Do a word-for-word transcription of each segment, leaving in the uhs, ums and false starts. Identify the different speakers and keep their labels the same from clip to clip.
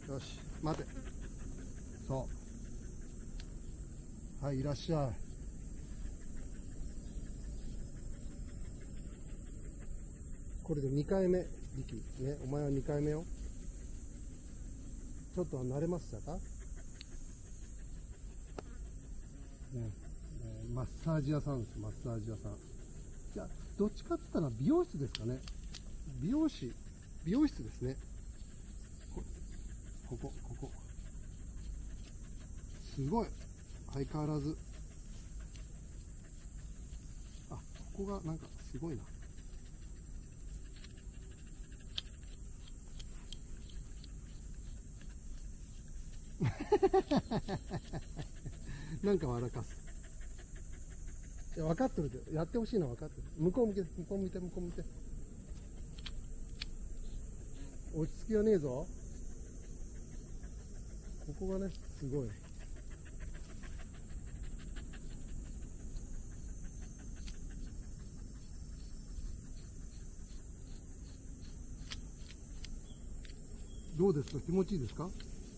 Speaker 1: よし、待て。そう。はい、いらっしゃい。これでにかいめ、リキ。ね、お前はにかいめよ。ちょっと慣れましたか？ね、えー、マッサージ屋さんです、マッサージ屋さん。いや、どっちかって言ったら美容室ですかね。美容師、美容室ですね。こ、ここ、ここ。すごい。相変わらず。あ、ここがなんかすごいな。なんか笑かす。いや、分かってるで。やってほしいのは分かってる。向こう向け、向こう向いて、向こう向いて。落ち着きはねえぞ。ここがね、すごい。どうですか？気持ちいいですか？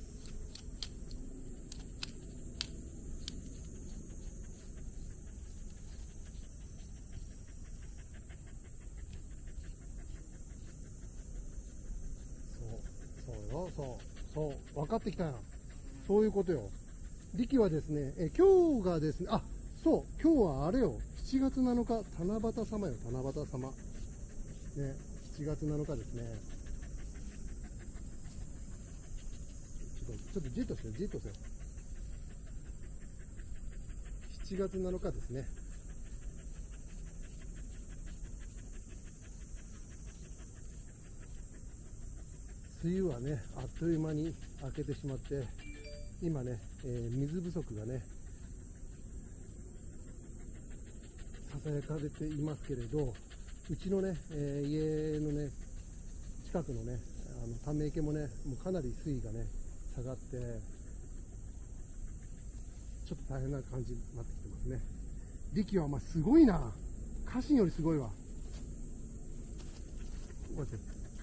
Speaker 1: そう、そうよ、そう、そう、分かってきたよ。そういうことよ。リキはですね、え、今日がですね、あ、そう、今日はあれよ、しちがつなのか、七夕様よ、七夕様。ね、しちがつなのかですね。ちょっと、ちょっとじっとしてよ、じっとしてよ。しちがつなのかですね。梅雨はね、あっという間に明けてしまって、今ね、えー、水不足がね、ささやかれていますけれど、うちのね、えー、家のね、近くのね、あの、ため池もね、もうかなり水位がね、下がって、ちょっと大変な感じになってきてますね。リキはお前すごいな。家臣よりすごいわ。こうやって。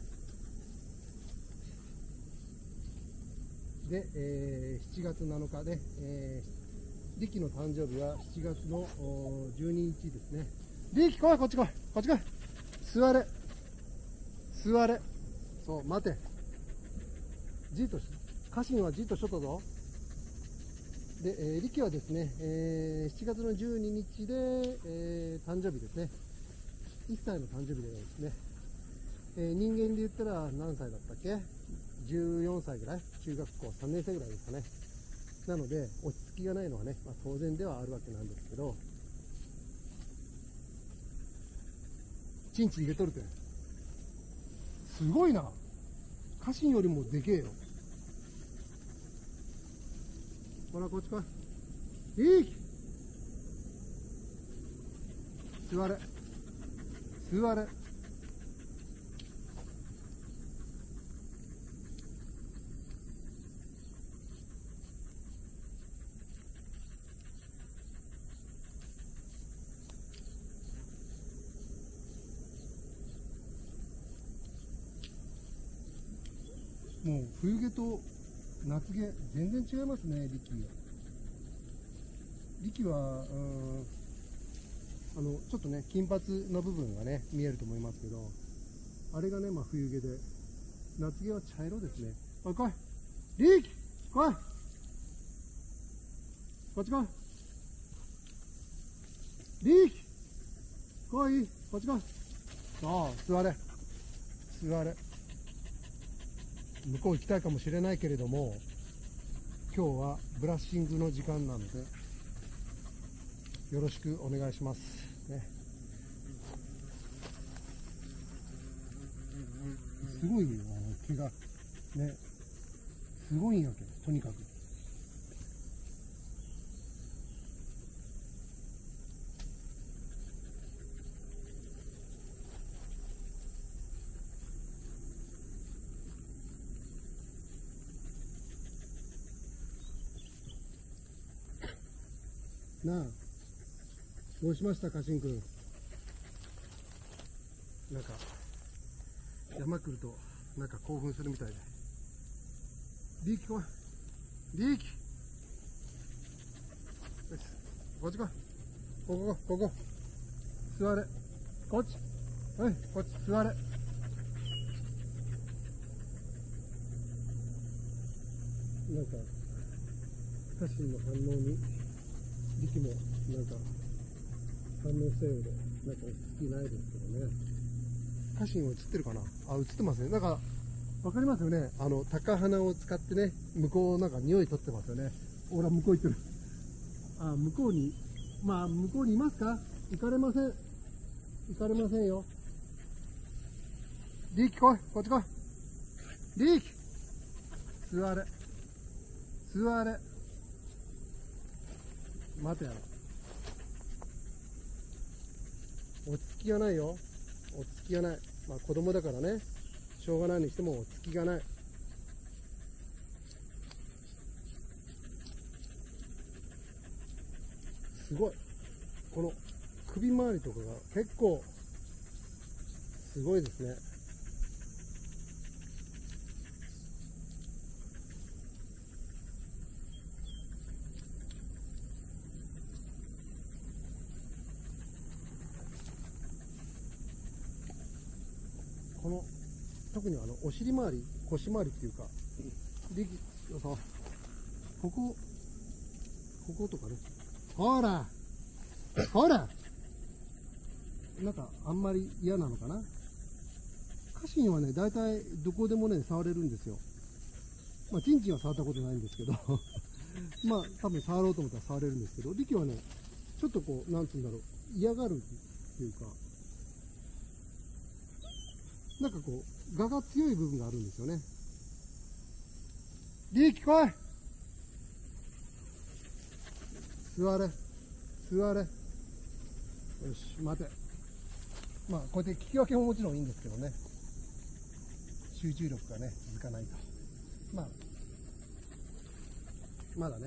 Speaker 1: で、えー、しちがつなのかで、えー、リキの誕生日はしちがつのじゅうににちですね。リキ来い、こっち来い、こっち来い。座れ。座れ。そう、待て。じっとし、家臣はじっとしとったぞ。で、えー、リキはですね、えー、しちがつのじゅうににちで、えー、誕生日ですね。いっさいの誕生日でですね。えー、人間で言ったら何歳だったっけ？じゅうよんさいぐらい？中学校さんねん生ぐらいですかね。なので、落ち着きがないのはね、まあ、当然ではあるわけなんですけど、チンチン入れとるて。すごいな。家臣よりもでけえよ。ほら、こっち来い。いい！座れ。座れ。もう冬毛と夏毛全然違いますね、リキ。リキは、うん、あの、ちょっとね、金髪の部分がね、見えると思いますけど、あれがね、まあ冬毛で、夏毛は茶色ですね。おい、来い。リキ来い。こっち来い。リキ来い。こっち来い。そう、座れ。座れ。向こう行きたいかもしれないけれども、今日はブラッシングの時間なので、よろしくお願いします。ね、すごいよ、毛が。ね。すごいんやけど、とにかく。なあ、どうしましたか、しんくん。なんか、山来ると、なんか興奮するみたいで。 リキ来い。リキ。よし。こっち来い。ここ、ここ。座れ。こっち。はい、こっち、座れ。なんか、家臣の反応に、力も、なんか、反応したようで、なんか、好きないですけどね。家臣は映ってるかなあ、映ってますね。なんか、わかりますよね。あの、高鼻を使ってね、向こうなんか匂い取ってますよね。ほら、向こう行ってる。あ、向こうに、まあ、向こうにいますか？行かれません。行かれませんよ。リキ来い、こっち来い。リキ座れ。座れ。待てよ。落ち着きがないよ。落ち着きがない。まあ子供だからね。しょうがないにしても落ち着きがない。すごい。この首周りとかが結構すごいですね。この特にあのお尻周り、腰周りっていうか、できさ、ここ、こことかね。ほらほらなんかあんまり嫌なのかな。家臣はね、大体どこでもね、触れるんですよ。まあ、チンチンは触ったことないんですけど、まあ、多分触ろうと思ったら触れるんですけど、リキはね、ちょっとこう、なんていうんだろう、嫌がるっていうか、なんかこう、我が強い部分があるんですよね。リキ来い座れ座れ。よし、待て。まあ、こうやって聞き分けももちろんいいんですけどね。集中力がね、続かないと。まあ、まだね、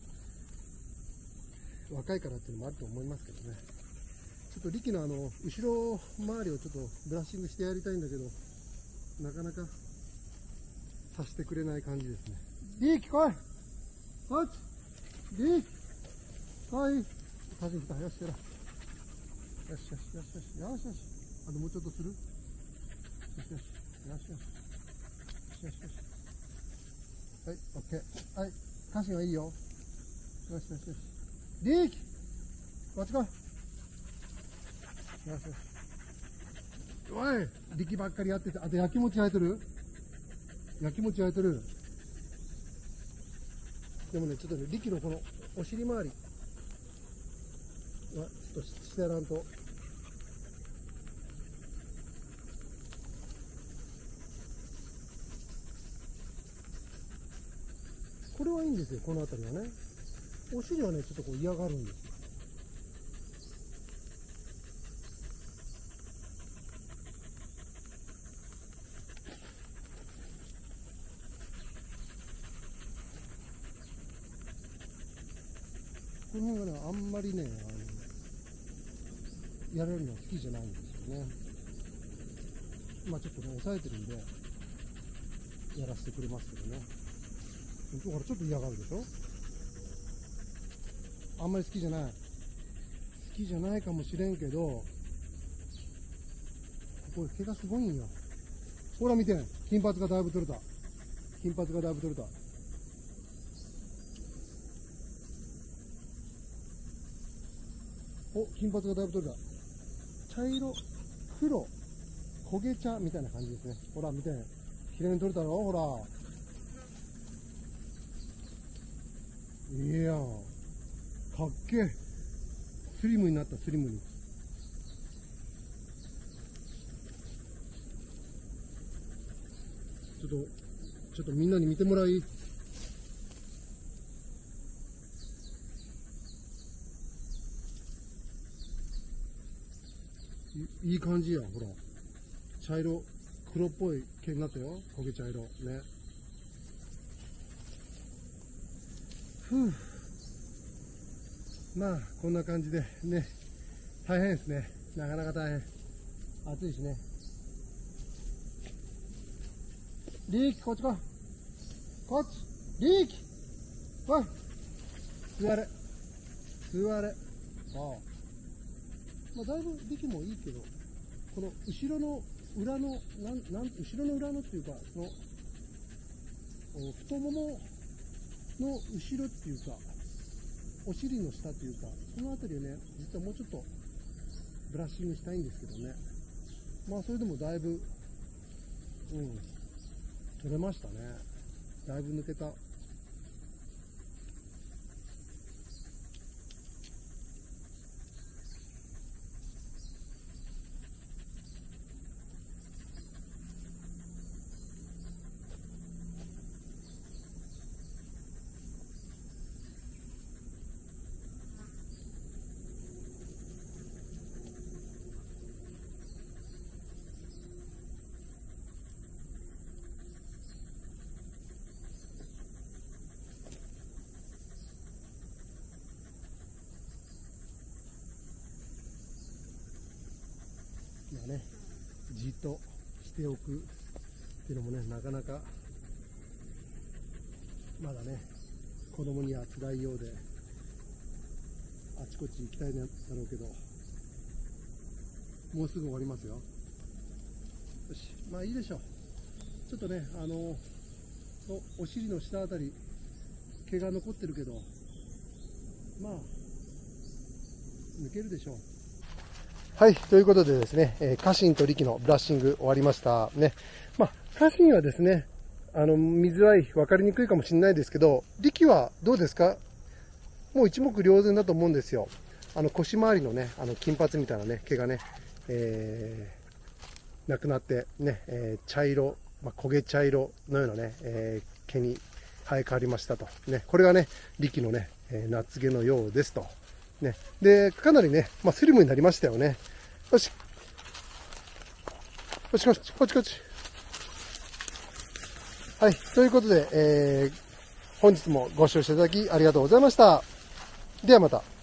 Speaker 1: 若いからっていうのもあると思いますけどね。ちょっとリキのあの、後ろ周りをちょっとブラッシングしてやりたいんだけど、なかなかさしてくれない感じですね。リキ来いこっちリキ来い家臣来た。よし、よしよしよしよしよしよしよし。あともうちょっとするよしよしよしよしよしよしよし。はい、オッケー。はい、家臣はいいよ。よしよしよし。リキこっち来い。よしよし。おいリキばっかりやってて、あと焼き餅焼いてる焼き餅焼いてる。でもね、ちょっとね、リキのこのお尻周りは、ちょっとしてやらんと。これはいいんですよ、この辺りはね。お尻はね、ちょっとこう嫌がるんですよ。この辺がね、あんまりね、あの、やられるのは好きじゃないんですよね。まあちょっとね、抑えてるんで、やらせてくれますけどね。だからちょっと嫌がるでしょ。あんまり好きじゃない。好きじゃないかもしれんけど、ここ毛がすごいんよ。ほら見て、金髪がだいぶ取れた。金髪がだいぶ取れた。お、金髪がだいぶ取れた。茶色、黒、焦げ茶みたいな感じですね。ほら見て、綺麗に取れたろほら。いやー、かっけえ。スリムになった、スリムに。ちょっと、ちょっとみんなに見てもらい。いいい感じやん、ほら。茶色、黒っぽい毛になったよ。焦げ茶色。ね。ふぅ。まあ、こんな感じで、ね。大変ですね。なかなか大変。暑いしね。リーキ、こっち来い。 こっち、リーキおい座れ座れ。ああ。まあ、だいぶ力もいいけど、この後ろの裏の、なん、なん、後ろの裏のっていうか、その、太ももの後ろっていうか、お尻の下っていうか、そのあたりをね、実はもうちょっとブラッシングしたいんですけどね。まあ、それでもだいぶ、うん、取れましたね。だいぶ抜けた。まあね、じっとしておくっていうのもね、なかなかまだね、子供には辛いようで、あちこち行きたいんだろうけど、もうすぐ終わりますよ。よし、まあいいでしょう。ちょっとね、あのお、お尻の下あたり、毛が残ってるけど、まあ、抜けるでしょう。はい、ということでですね、えー、家臣と力のブラッシング終わりましたね。まあ、家臣はですね、あの、見づらい、分かりにくいかもしれないですけど、力はどうですか？もう一目瞭然だと思うんですよ。あの、腰回りのね、あの、金髪みたいなね、毛がね、えー、なくなって、ね、えー、茶色、まあ、焦げ茶色のようなね、えー、毛に生え変わりましたと。ね、これがね、力のね、えー、夏毛のようですと。ね。で、かなりね、まあ、スリムになりましたよね。よし。こっちこっち、こっちこっち。はい。ということで、えー、本日もご視聴していただきありがとうございました。ではまた。